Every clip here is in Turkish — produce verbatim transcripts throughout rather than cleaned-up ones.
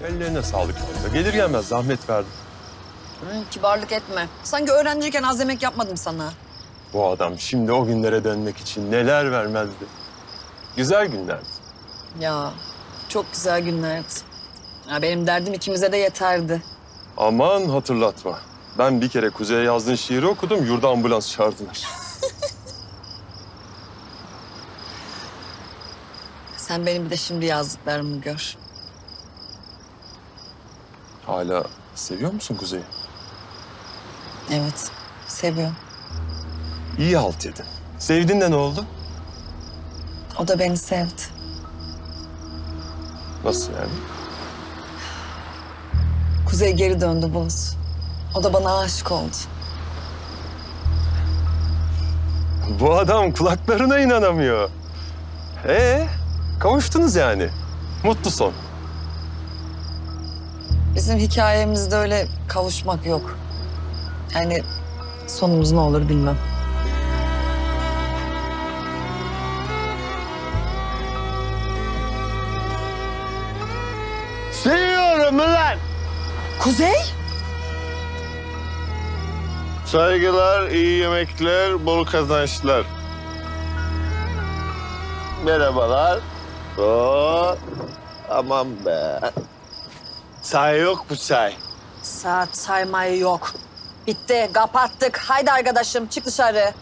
Ellerine sağlık kanka. Gelir gelmez zahmet verdim. Hı, kibarlık etme. Sanki öğrenciyken az yemek yapmadım sana. Bu adam şimdi o günlere dönmek için neler vermezdi. Güzel günlerdi. Ya çok güzel günlerdi. Ya benim derdim ikimize de yeterdi. Aman hatırlatma. Ben bir kere Kuzey'e yazdığın şiiri okudum, yurda ambulans çağırdılar. Sen benim bir de şimdi yazdıklarımı gör. Hala seviyor musun Kuzey'i? Evet, seviyorum. İyi halt yedin. Sevdin de ne oldu? O da beni sevdi. Nasıl yani? Kuzey geri döndü Bulut. O da bana aşık oldu. Bu adam kulaklarına inanamıyor. Ee, kavuştunuz yani. Mutlu son. Bizim hikayemizde öyle kavuşmak yok. Yani sonumuz ne olur bilmem. Seviyorum ulan. Kuzey? Saygılar, iyi yemekler, bol kazançlar. Merhabalar. Oo, aman be. Çay yok mu çay? Saat saymayı yok. Bitti, kapattık. Haydi arkadaşım, çık dışarı.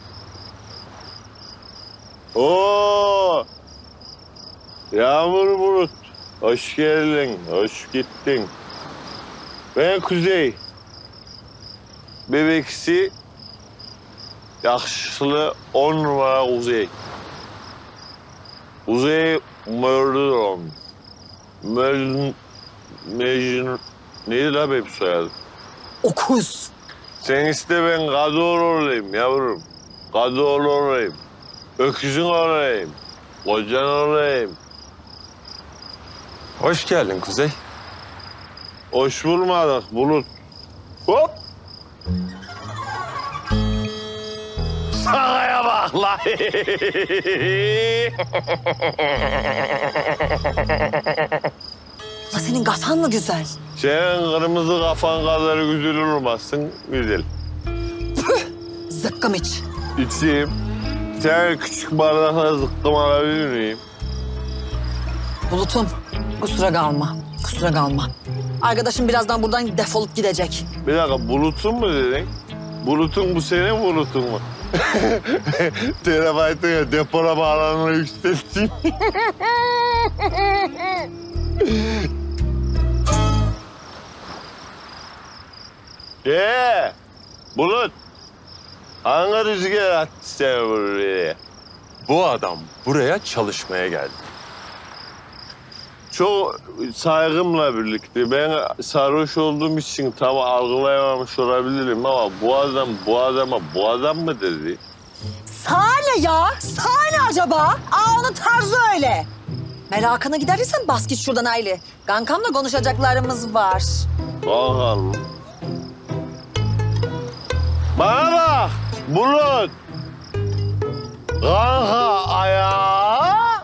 Oo. Yağmur bulut. Hoş geldin, hoş gittin. Ben Kuzey. Bebeksi, yakışıklı on numara Kuzey. Kuzey Mörlüron. Mörlün... Mecnun... Neydi la benim soyadım? Okuz. Sen iste ben kadıoğlu olayım yavrum. Kadıoğlu olayım. Öküzün olayım. Kocan olayım. Hoş geldin Kuzey. Hoş bulmadık Bulut. Hop! Şakaya bak la! Ya senin kafan mı güzel? Senin kırmızı kafan kadar güzel olmasın, güzel. Zıkkım iç. İçeyim. Sen küçük bardakla zıkkım alabilir miyim? Bulutum, kusura kalma. Kusura kalma. Arkadaşım birazdan buradan defolup gidecek. Bir dakika, bulutun mu dedin? Bulutun bu senin bulutun mu? Terabaytın depolama alanını yükselteyim. Ee, Bulut. Hangi rüzgar attı seni buraya? Bu adam buraya çalışmaya geldi. Çok saygımla birlikte ben sarhoş olduğum için tam algılayamamış olabilirim ama bu adam bu adama bu adam mı dedi? Sahne ya, sahne acaba? Aa, onun tarzı öyle. Merakına gidersen bas git şuradan Ayli. Kankamla konuşacaklarımız var. Bakalım. Bana bak Bulut. Kanka ayağa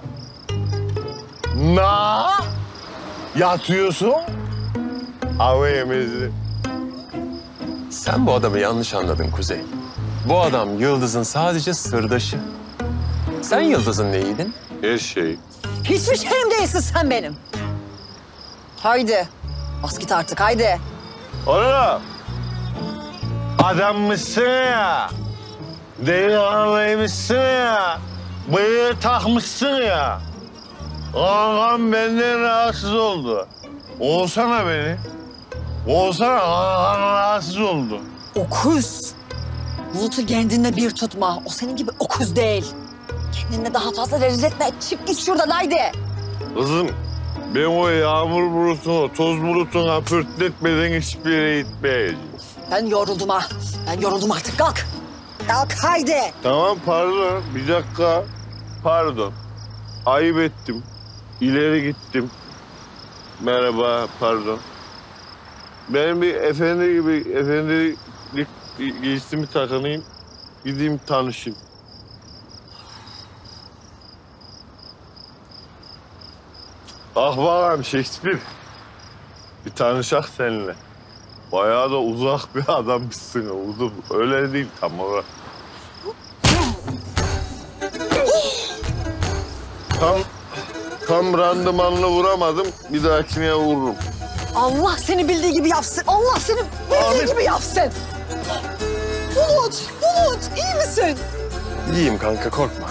na yatıyorsun. Hava yemezi. Sen bu adamı yanlış anladın Kuzey. Bu adam Yıldız'ın sadece sırdaşı. Sen Yıldız'ın neyiydin? Her şey. Hiçbir şeyim değilsin sen benim. Haydi. Bas git artık haydi. Oğlum. Adam mısın ya? Delikanlıymışsın ya. Bıyığı takmışsın ya. Kankam benden rahatsız oldu. Olsana beni. Olsana kankam rahatsız oldu. Okuz. Bulut'u kendinle bir tutma. O senin gibi okuz değil. Kendini daha fazla rezil etme. Çık git şuradan haydi. Kızım ben o yağmur bulutunu, toz bulutuna pörtletmeden hiçbir yere gitmeyeceğim. Ben yoruldum ha. Ben yoruldum artık. Kalk. Kalk haydi. Tamam pardon bir dakika. Pardon. Ayıp ettim. İleri gittim. Merhaba pardon. Benim bir efendi gibi efendilik giysimi takınayım. Gideyim tanışayım. Bak bakalım Shakespeare. Bir tanışak seninle. Bayağı da uzak bir adammışsın oğlum. Öyle değil tam olarak. Tam, tam randımanlı vuramadım. Bir dahakine vururum. Allah seni bildiği gibi yapsın. Allah seni bildiği Amin. gibi yapsın. Bulut, Bulut iyi misin? İyiyim kanka, korkma.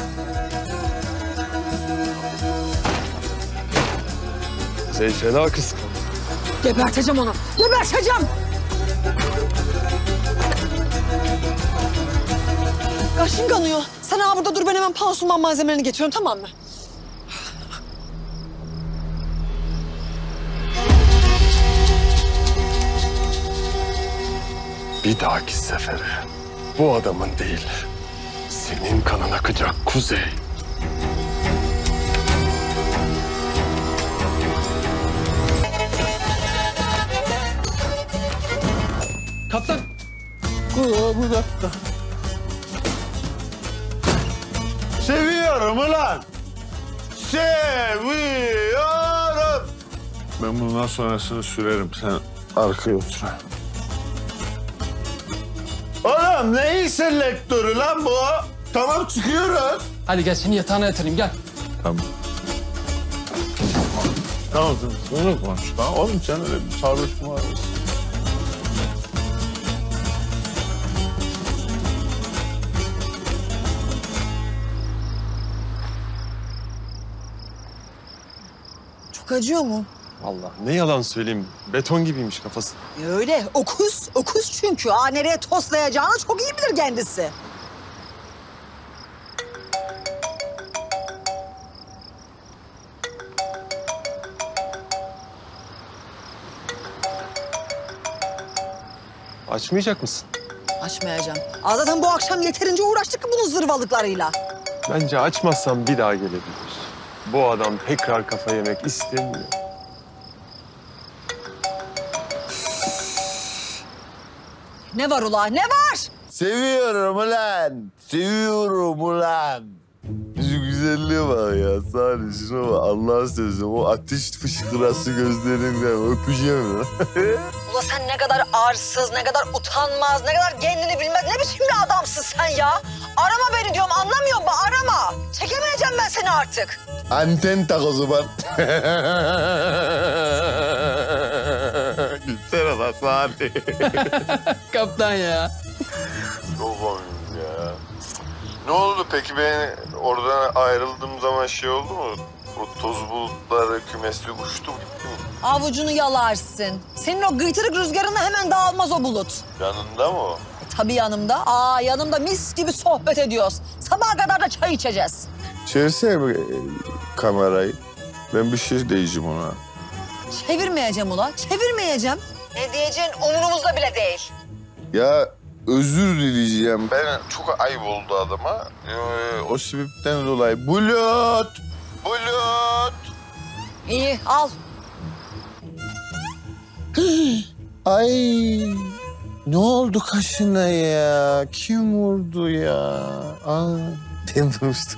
Kuzey fena kıskandı. Geberteceğim onu. Geberteceğim. Kaşın kanıyor. Sen ha burada dur, ben hemen pansuman malzemelerini getiriyorum, tamam mı? Bir dahaki sefere bu adamın değil, senin kanın akacak Kuzey. Kaptan. Bu dakika. Seviyorum ulan. Seviyorum. Ben bundan sonrasını sürerim. Sen arkaya otur. Oğlum ne iyi selektörü lan bu? Tamam çıkıyoruz. Hadi gel seni yatağına yatırayım gel. Tamam. Tamam tamam. Sonra konuş. Tamam oğlum sen öyle bir sarhoş mu var? Çok acıyor mu? Vallahi ne yalan söyleyeyim, beton gibiymiş kafası. E öyle, okuz, okuz çünkü. Aa, nereye toslayacağını çok iyi bilir kendisi. Açmayacak mısın? Açmayacağım. Aa, zaten bu akşam yeterince uğraştık bunun zırvalıklarıyla. Bence açmazsam bir daha gelebilir. Bu adam tekrar kafa yemek istemiyor. Ne var ula, ne var? Seviyorum ulan. Seviyorum ulan. Şu güzelliğe bak ya. Sadece şuna bak. Allah'a sözüm. O ateş fışkırası gözlerinden öpeceğim ya. Ula sen ne kadar arsız, ne kadar utanmaz, ne kadar kendini bilmez, ne biçim bir adamsın sen ya? Arama beni diyorum, anlamıyor musun? Arama. Çekemeyeceğim ben seni artık. Anten tak o zaman. Gitsene lan Salih. Kaptan ya. Çok komik ya. Ne oldu peki, ben oradan ayrıldığım zaman şey oldu mu? O toz bulutları kümesli uçtu gitti mi? Avucunu yalarsın. Senin o gıytırık rüzgarına hemen dağılmaz o bulut. Yanında mı o? E, tabii yanımda. Aa, yanımda mis gibi sohbet ediyoruz. Sabaha kadar da çay içeceğiz. Çevirsene bu, e, kamerayı. Ben bir şey diyeceğim ona. Çevirmeyeceğim ula, çevirmeyeceğim. Ne diyeceğin umurumuzda bile değil. Ya özür dileyeceğim. Ben çok ayıp oldu adama. Ee, o sebepten dolayı. Bulut! Bulut! İyi, al. Ay! Ne oldu kaşına ya? Kim vurdu ya? Aa, ben demiştim.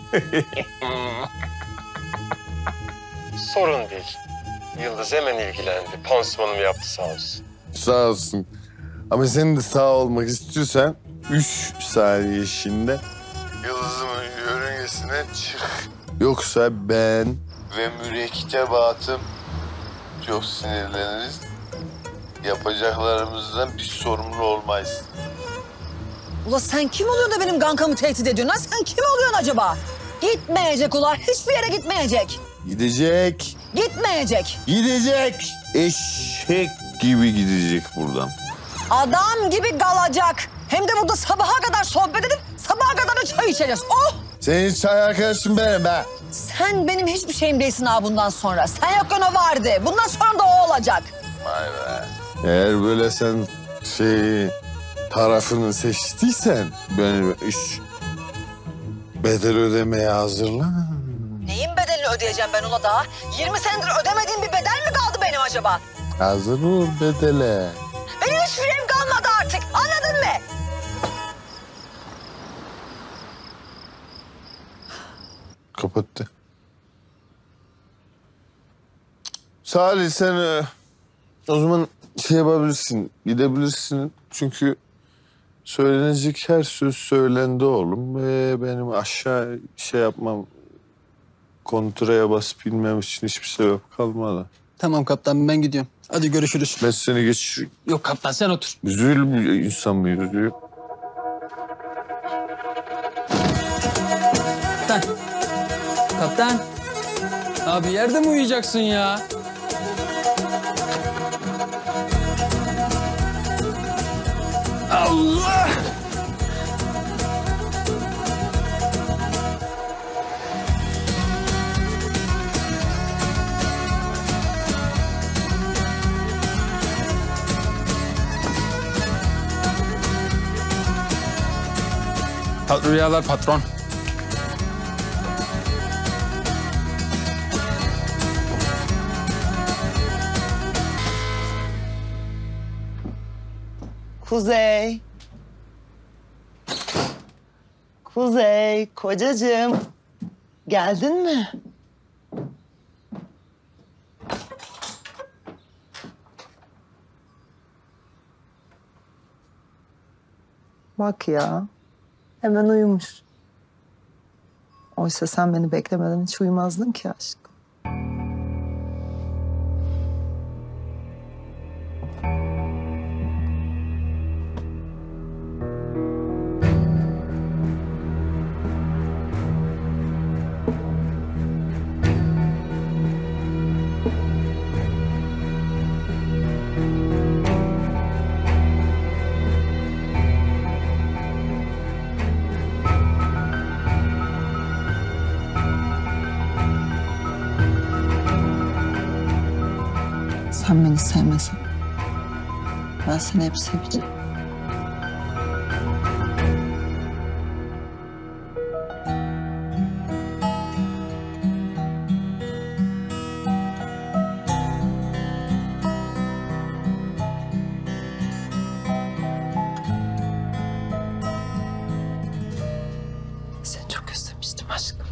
Sorun değil. Yıldız hemen ilgilendi. Pansumanımı yaptı sağ olsun. Sağ olsun. Ama sen de sağ olmak istiyorsan üç saniye içinde Yıldız'ın yörüngesine çık. Yoksa ben ve mürektebatım çok sinirleniriz. Yapacaklarımızdan biz sorumlu olmayız. Ula sen kim oluyorsun da benim kankamı tehdit ediyorsun lan? Sen kim oluyorsun acaba? Gitmeyecek ula, hiçbir yere gitmeyecek. Gidecek, Gitmeyecek. gidecek. Eşek gibi gidecek buradan. Adam gibi kalacak. Hem de burada sabaha kadar sohbet edip sabaha kadar da çay içeceğiz. Oh! Senin çay arkadaşın benim be. Sen benim hiçbir şeyim değilsin ha bundan sonra. Sen yokken o vardı. Bundan sonra da o olacak. Vay be. Eğer böyle sen şey tarafını seçtiysen ben iş bedel ödemeye hazırlan. Neyin bedelini ödeyeceğim ben ula daha? yirmi senedir ödemediğim bir bedel mi kaldı benim acaba? Hazır ol bedele. Benim hiçbir şeyim kalmadı artık. Anladın mı? Kapattı. Salih sen e, O zaman şey yapabilirsin, gidebilirsin. Çünkü söylenecek her söz söylendi oğlum. Ve benim aşağı şey yapmam, kontraya basıp bilmem için hiçbir sebep kalmadı. Tamam kaptan ben gidiyorum. Hadi görüşürüz. Ben seni geçireyim. Yok kaptan sen otur. Üzül insan mı yürüyor? Kaptan. Kaptan. Abi yerde mi uyuyacaksın ya? Allah! Tatlı rüyalar patron. Kuzey. Kuzey, kocacığım. Geldin mi? Bak ya. Hemen uyumuş. Oysa sen beni beklemeden hiç uyumazdın ki aşkım. Sen beni sevmesen, ben seni hep seveceğim. Seni çok özlemiştim aşkım.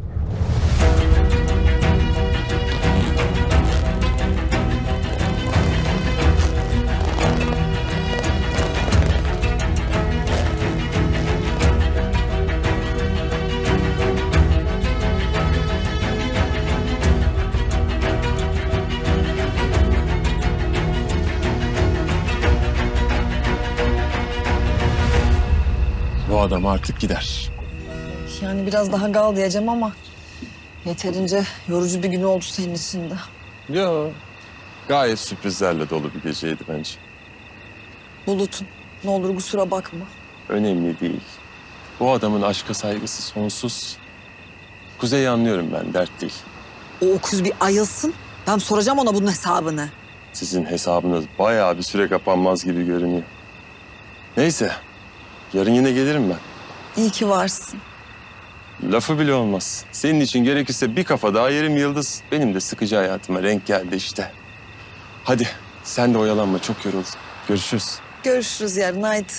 Bu adam artık gider. Yani biraz daha gal diyeceğim ama yeterince yorucu bir gün oldu senin için de. Yo. Gayet sürprizlerle dolu bir geceydi bence. Bulut'un ne olur kusura bakma. Önemli değil. Bu adamın aşka saygısı sonsuz. Kuzey'i anlıyorum ben, dert değil. O okuz bir ayılsın. Ben soracağım ona bunun hesabını. Sizin hesabınız bayağı bir süre kapanmaz gibi görünüyor. Neyse, yarın yine gelirim ben. İyi ki varsın. Lafı bile olmaz. Senin için gerekirse bir kafa daha yerim Yıldız. Benim de sıkıcı hayatıma renk geldi işte. Hadi sen de oyalanma, çok yoruldun. Görüşürüz. Görüşürüz yarın haydi.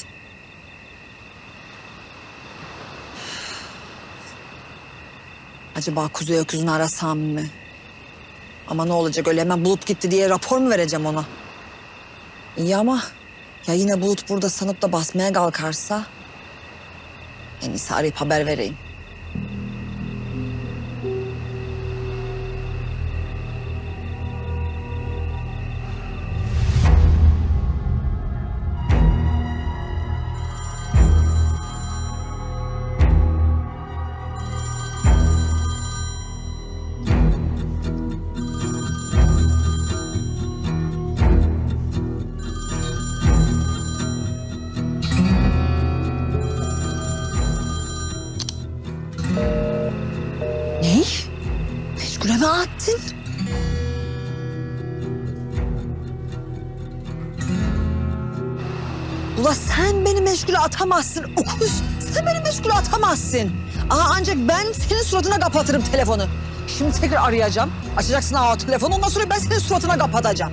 Acaba Kuzey Öküz'ünü arasam mı? Ama ne olacak öyle hemen Bulut gitti diye rapor mu vereceğim ona? İyi ama ya yine Bulut burada sanıp da basmaya kalkarsa... en iyisi arayıp haber vereyim. Ne? Meşgule mi attın? Ula sen beni meşgule atamazsın okuz. Sen beni meşgule atamazsın. Aa, ancak ben senin suratına kapatırım telefonu. Şimdi tekrar arayacağım. Açacaksın ha o telefonu, ondan sonra ben senin suratına kapatacağım.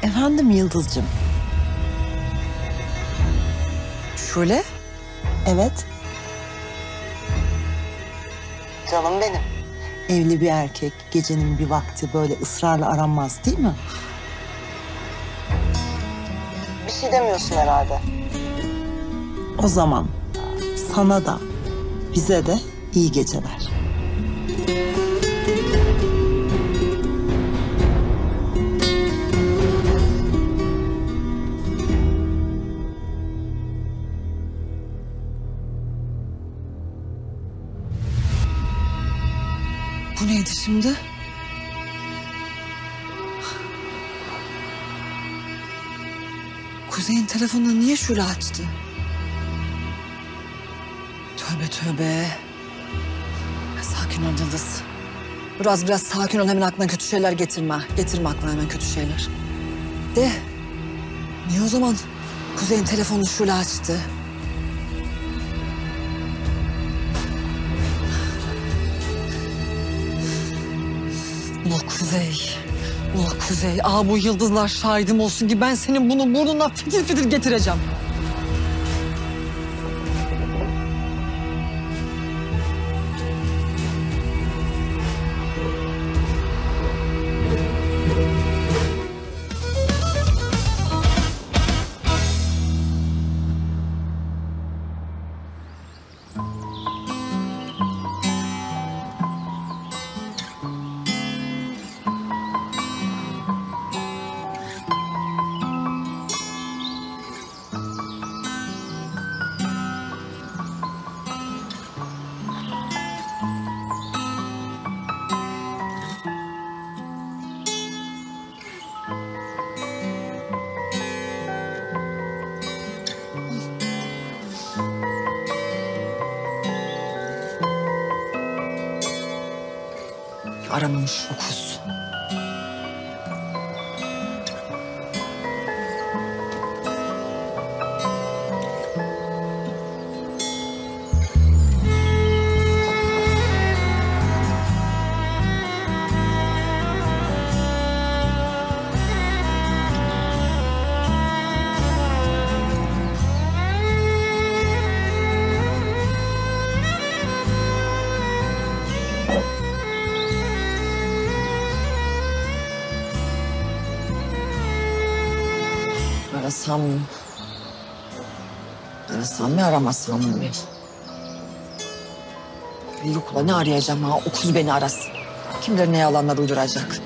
Efendim Yıldız'cığım. Şule? Evet. Canım benim. Evli bir erkek gecenin bir vakti böyle ısrarla aranmaz değil mi? Bir şey demiyorsun herhalde. O zaman sana da bize de iyi geceler. Bu neydi şimdi? Kuzey'in telefonunu niye Şule açtı? Tövbe tövbe. Sakin ol Yıldız. Biraz biraz sakin ol, hemen aklına kötü şeyler getirme. Getirme aklına hemen kötü şeyler. De, niye o zaman Kuzey'in telefonunu Şule açtı? Ula Kuzey, ula Kuzey. Aa, bu yıldızlar şahidim olsun ki ben senin bunu burnuna fitil fitil getireceğim. Aramamış okuz. Arasam mı? Arasam mı, aramasam mı? Yok ulan, ne arayacağım ha? Okuz beni arasın. Kim bilir ne yalanlar uyduracak.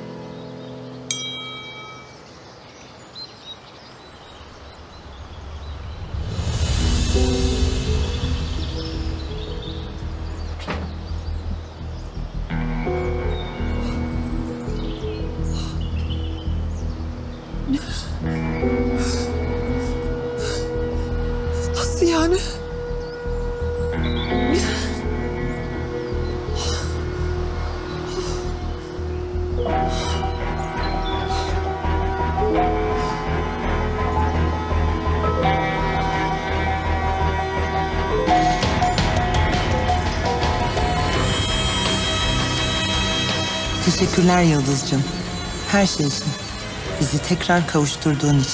Nasıl yani? Teşekkürler Yıldız'cığım. Her şey için. Bizi tekrar kavuşturduğun için.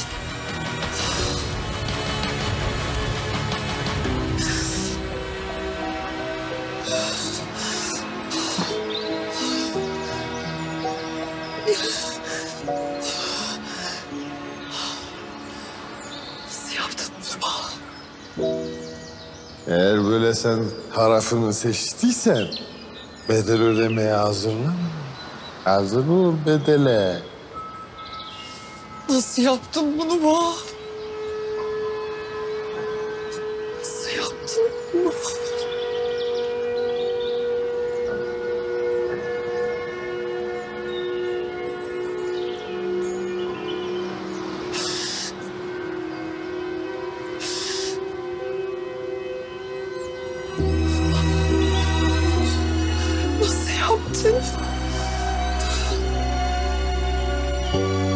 Nasıl yaptın bunu? Eğer böyle sen tarafını seçtiysen bedel ödemeye hazırlan. Hazır ol bedele. Nasıl yaptın bunu bana? Nasıl yaptın bunu? Nasıl yaptın?